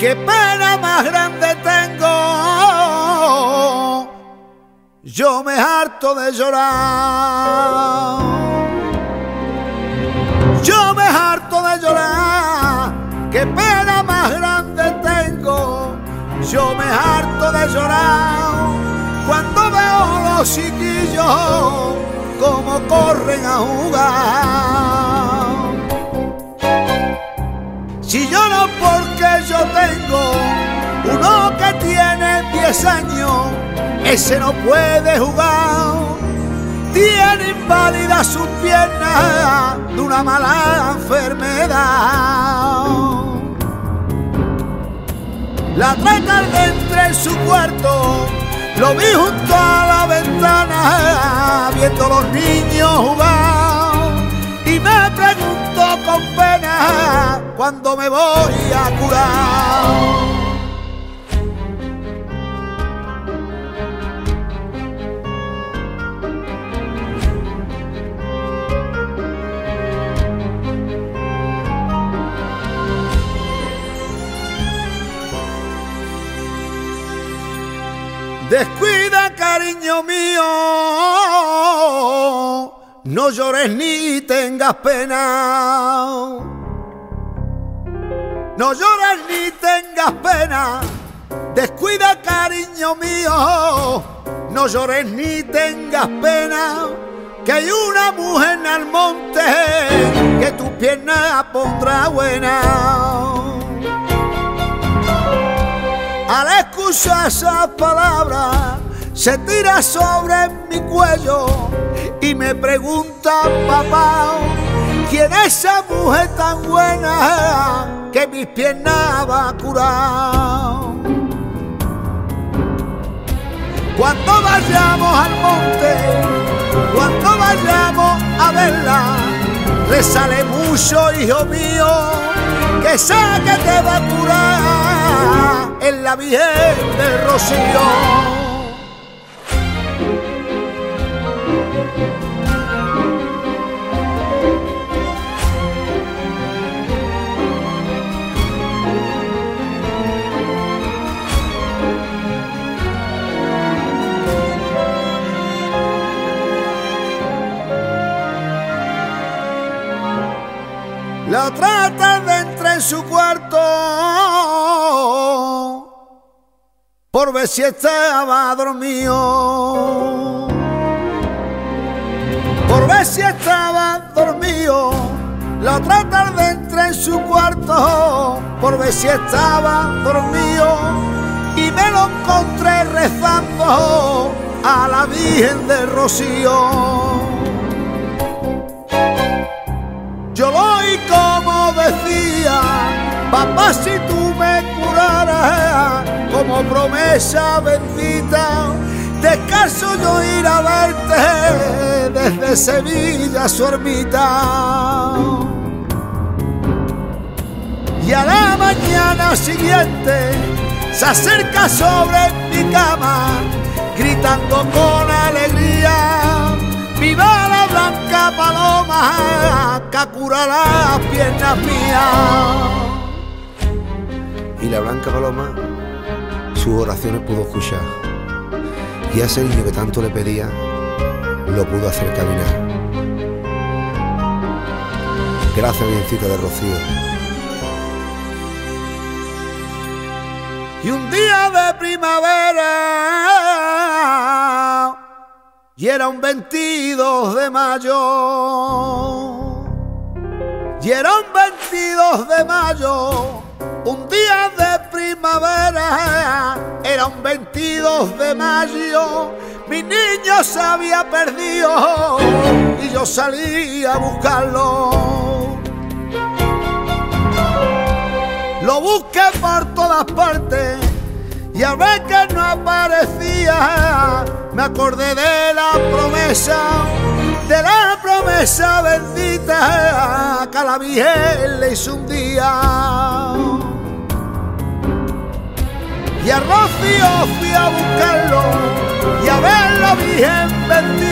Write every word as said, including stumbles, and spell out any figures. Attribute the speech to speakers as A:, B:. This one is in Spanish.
A: qué pena más grande tengo, yo me harto de llorar, yo me harto de llorar, qué pena más grande tengo, yo me harto de llorar, cuando veo los chiquillos como corren a jugar. Si lloro porque yo tengo uno que tiene diez años, ese no puede jugar, tiene inválida sus piernas de una mala enfermedad. La otra tarde entré en su cuarto, lo vi junto a la ventana, viendo los niños jugar, y me pregunto con pena cuándo me voy a curar. Descuida, cariño mío, no llores ni tengas pena, no llores ni tengas pena. Descuida, cariño mío, no llores ni tengas pena, que hay una mujer en el monte que tu pierna pondrá buena. Al escuchar esas palabras se tira sobre mi cuello y me pregunta, papá, ¿quién es esa mujer tan buena que mis piernas va a curar? Cuando vayamos al monte, cuando vayamos a verla, rezale mucho, hijo mío, que esa que te va a curar es la Virgen del Rocío. La otra tarde entré en su cuarto por ver si estaba dormido, por ver si estaba dormido. La otra tarde entré en su cuarto por ver si estaba dormido y me lo encontré rezando a la Virgen del Rocío. Yo lo oí como decía, papá, si tú me curaras, como promesa bendita, descanso yo ir a verte desde Sevilla a su ermita. Y a la mañana siguiente se acerca sobre mi cama, gritando con alegría, ¡viva la blanca paloma que cura las piernas mías!
B: Y la blanca paloma sus oraciones pudo escuchar, y a ese niño que tanto le pedía lo pudo hacer caminar. Gracias, Virgencita de Rocío.
A: Y un día de primavera, y era un veintidós de mayo, y era un veintidós de mayo, un día de primavera, era un veintidós de mayo, mi niño se había perdido y yo salí a buscarlo. Lo busqué por todas partes y al ver que no aparecía, me acordé de la promesa, de la promesa bendita que a la Virgen le hizo un día. Y a Rocío fui a buscarlo y a ver la Virgen bendita